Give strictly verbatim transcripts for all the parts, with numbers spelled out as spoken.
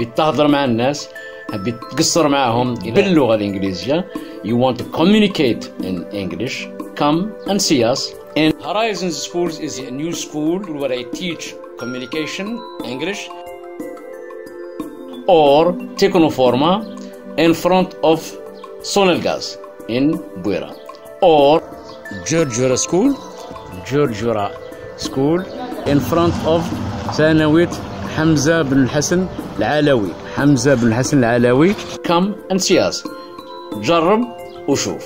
حبيت تهضر مع الناس، حبيت تقصر معاهم باللغة الإنجليزية. You want to communicate in English, come and see us. And Horizons Schools is a new school where I teach communication, English, or Technoforma in front of Sonelgaz in Buera, or Georgiora School, Georgiora School in front of ثانوية حمزة بن الحسن العلوي، حمزة بن الحسن العلوي. Come and see us. جرب وشوف.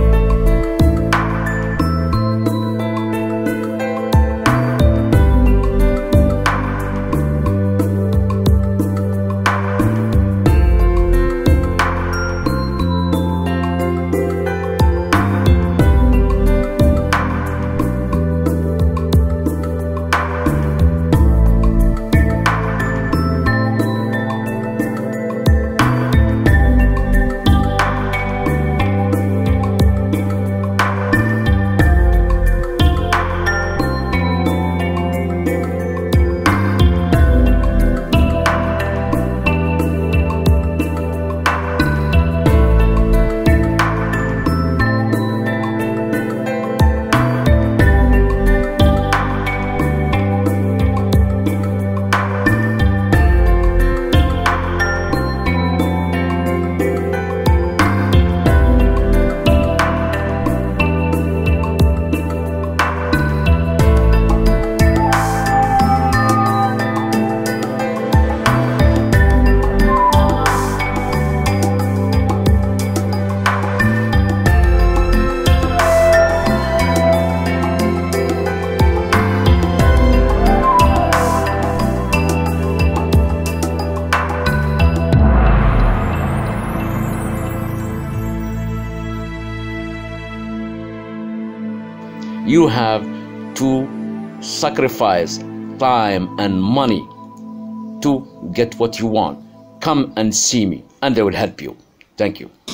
You have to sacrifice time and money to get what you want. Come and see me and I will help you. Thank you.